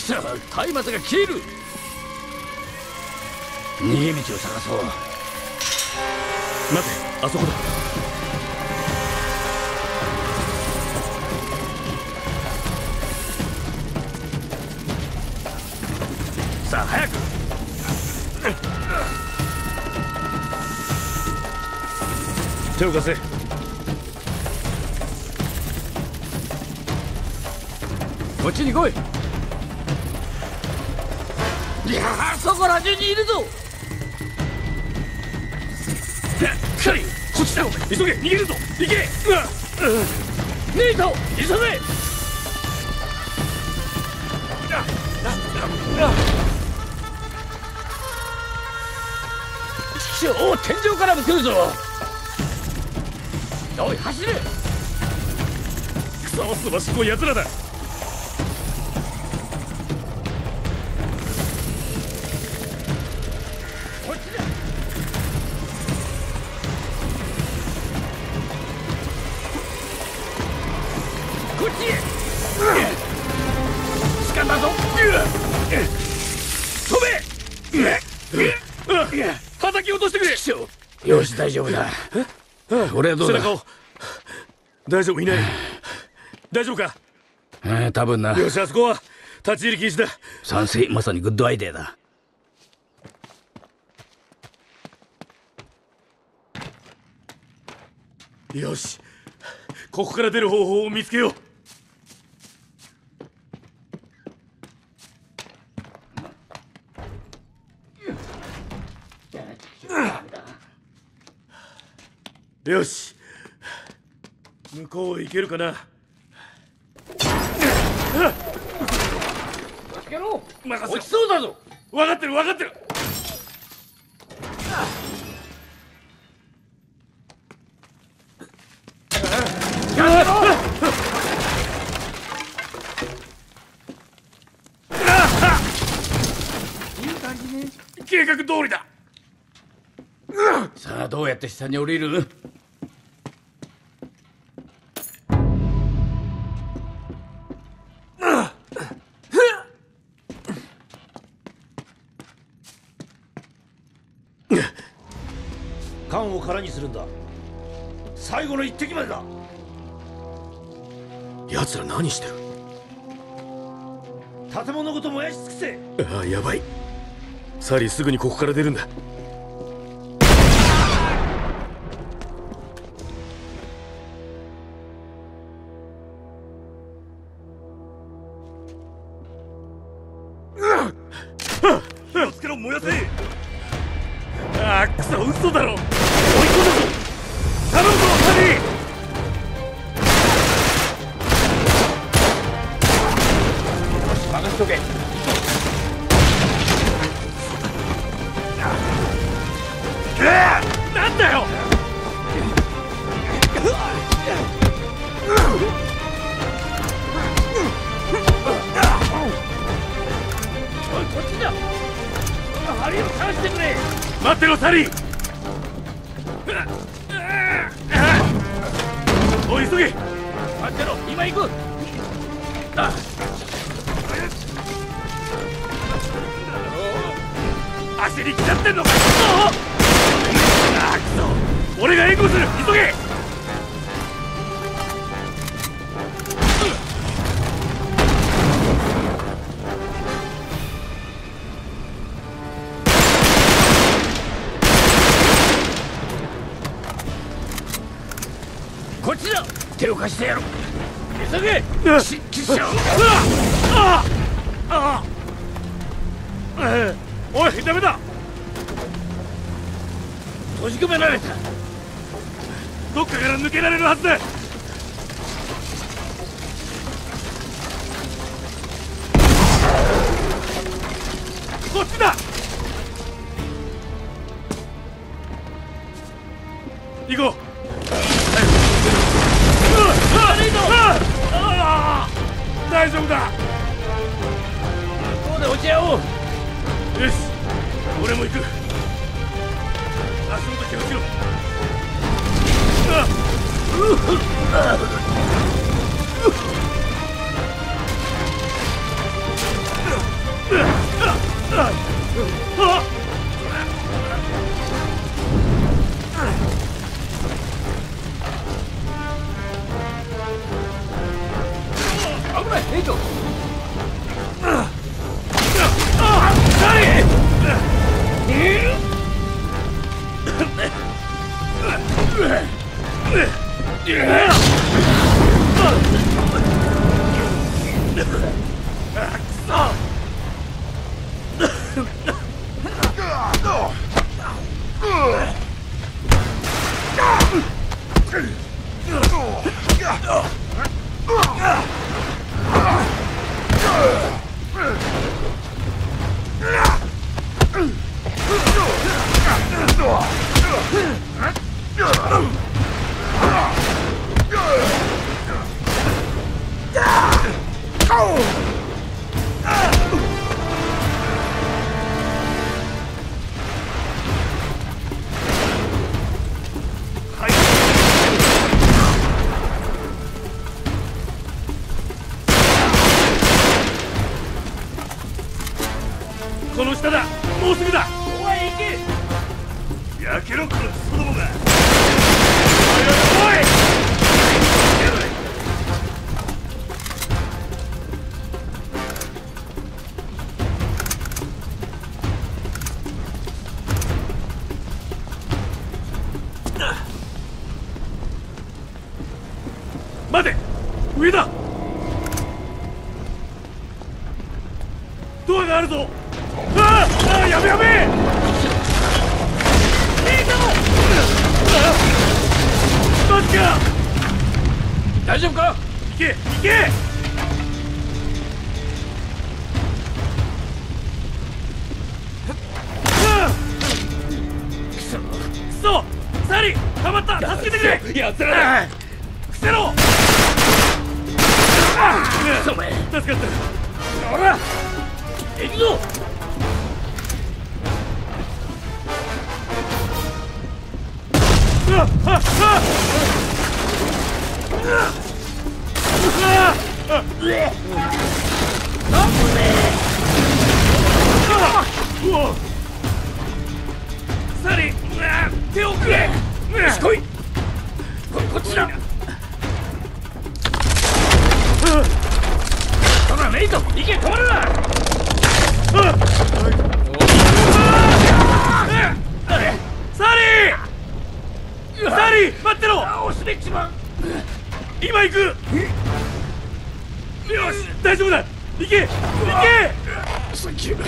貴様、松明が消える。逃げ道を探そう。 待て、あそこだ。 さあ早く。 手を貸せ。 こっちに来い。いやー、そこら中にいるぞ。 カリ、こっちだ。急げ、逃げるぞ。行け。 ネイト、急げ。おお、天井からも来るぞ。おい、走れ。 クソ、すばしっこい奴らだ。 掴んだぞ。飛べ。 叩き落としてくれ。 よし、大丈夫だ。俺はどうだ。 背中を。大丈夫、いない。大丈夫か。 多分な。 よし、あそこは立ち入り禁止だ。 賛成、まさにグッドアイデアだ。 よし、ここから出る方法を見つけよう。よし、向こうへ行けるかな。 任せろ。落ちそうだぞ。 分かってる分かってる。 いい感じね。 計画通りだ。 さあ、どうやって下に降りる？ 缶を空にするんだ。最後の一滴までだ。奴ら何してる？建物ごと燃やし尽くせ。ああ、やばい。サリー、すぐにここから出るんだ。火をつけろ、燃やせ。ああ、クソ、嘘だろ。追い込んだぞ。頼むぞ、サリー。 任せとけ。 なんだよ。 おい、こっちだ。針を探してくれ。 待ってろ、サリー。おい、急げ。 待ってろ、今行く。 足に来ちゃってんのか。ああ、くそ。俺が援護する。急げ。 こっちだ。手を貸してやろう。急げ。きっしょ。 おい、ダメだ。 閉じ込められた。 どっかから抜けられるはずだ。こっちだ。行こう。大丈夫だ。 ここで落ち合おう。 よし、俺も行く。足元気をつけろ。 危ない、ヘイト。 この下だ。もうすぐだ。 おい、行け。 焼けろ、このクソどもが。待て、上だ。ドアがあるぞ。やべやべえ。マジか。 大丈夫か。 行け行け。 くそ。 クソ、サリー、たまった。助けてくれ。 やつら。 伏せろ。 くそ、お前。 助かった。 ほら、行くぞ。 サリー、手をくれ。 よし、来い。こっちだ。ほら、レイト、行け、止まるな。 サリー、待ってろ。 押しめっちまう。 今行く。よし、大丈夫だ。行け行け。 サンキュー。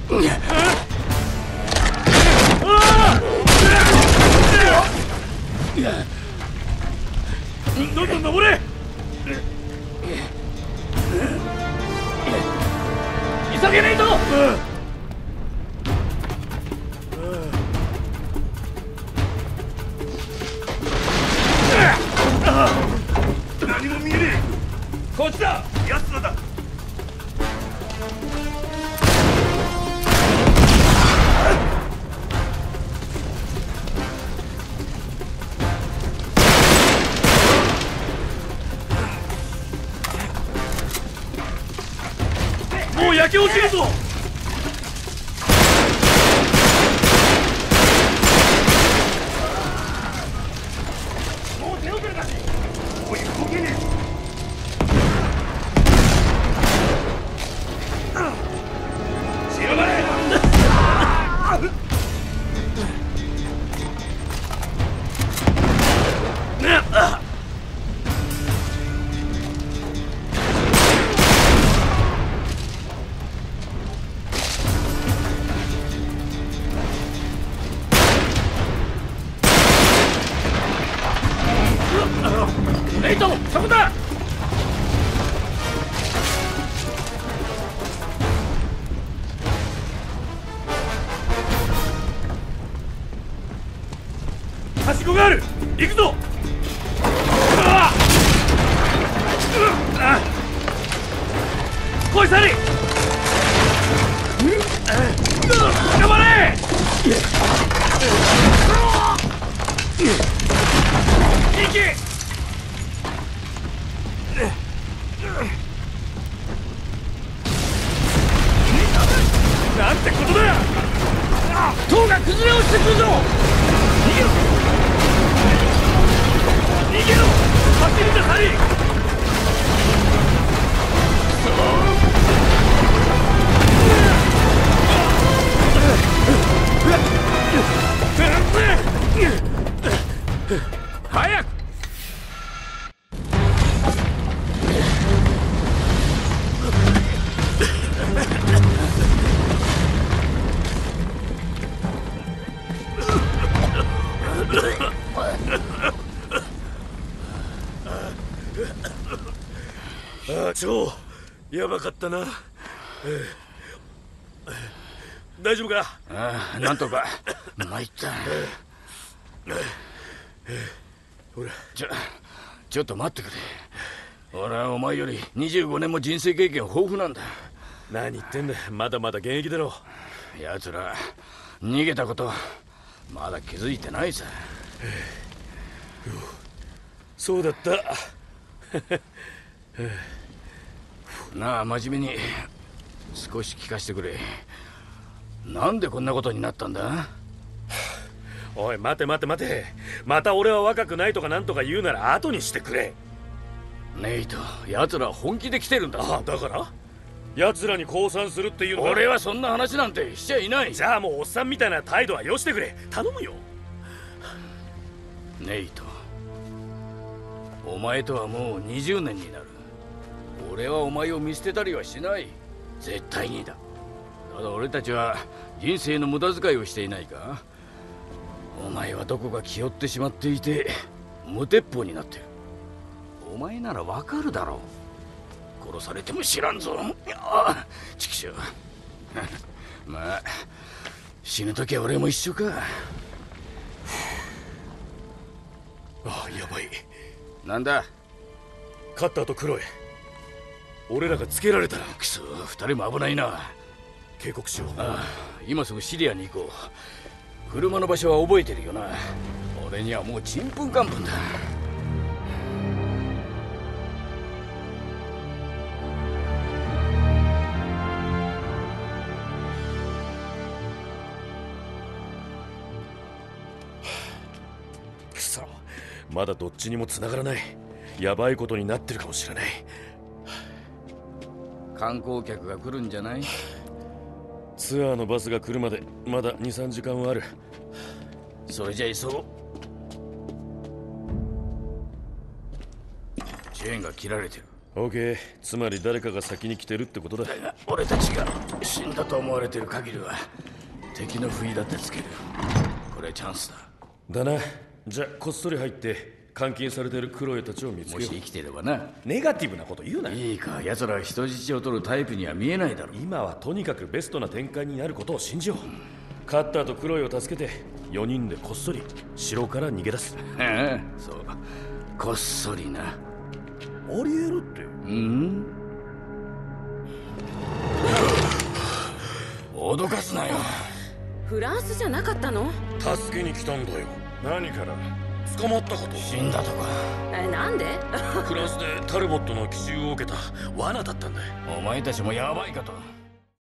どんどん登れ。 急げないと。 何も見えねえ。こっちだ。 奴らだ。もう焼け落ちるぞ。 もう手遅れだ。 おい、動けねえ。 頑張れ。レイト、そこだ。 はしごがある。行くぞ。来い、サリー。頑張れ。行け。 早く。 超やばかったな。大丈夫か？ ああ、なんとか参った。 ほら、 ちょっと待ってくれ。俺はお前より25年も人生経験豊富なんだ。 何言ってんだ、まだまだ現役だろ。 奴ら逃げたことまだ気づいてないさ。 そうだった。 なあ、真面目に少し聞かせてくれ。なんでこんなことになったんだ？ おい、待て待て待て。また俺は若くないとかなんとか言うなら後にしてくれ。 ネイト、奴ら本気で来てるんだぞ。 あ、だから奴らに降参するっていうのか？ 俺はそんな話なんてしちゃいない。 じゃあもうおっさんみたいな態度はよしてくれ。頼むよ。 ネイト、お前とはもう20年になる。俺はお前を見捨てたりはしない。絶対にだ。ただ俺たちは人生の無駄遣いをしていないか？お前はどこか気負ってしまっていて無鉄砲になってる。お前ならわかるだろう。殺されても知らんぞ。ああ、畜生。まあ死ぬ時は俺も一緒か。 ああ、やばい。 なんだ？ カッターとクロエ、俺らがつけられたら。 クソ、二人も危ないな。 警告しよう。 ああ、今すぐシリアに行こう。車の場所は覚えてるよな。俺にはもうちんぷんかんぷんだ。 くそ、まだどっちにも繋がらない。やばいことになってるかもしれない。 観光客が来るんじゃない？ ツアーのバスが来るまでまだ 2,3 時間はある。 それじゃ急ごう。チェーンが切られてる。 オーケー、つまり誰かが先に来てるってことだ。 だが俺たちが死んだと思われてる限りは敵の不意だってつける。これチャンスだ。 だな。じゃあこっそり入って監禁されてるクロエたちを見つけよう。 もし生きてればな。 ネガティブなこと言うな。 いいか、奴らは人質を取るタイプには見えないだろう。 今はとにかくベストな展開になることを信じよう。カッターとクロエを助けて4人でこっそり城から逃げ出す。 ああ、そう、こっそりな。 ありえるって。 うん、脅かすなよ。 フランスじゃなかったの？ 助けに来たんだよ。何から？捕まったかと。 死んだとか。 なんで？ フランスでタルボットの奇襲を受けた罠だったんだよ。 お前たちもやばいかと。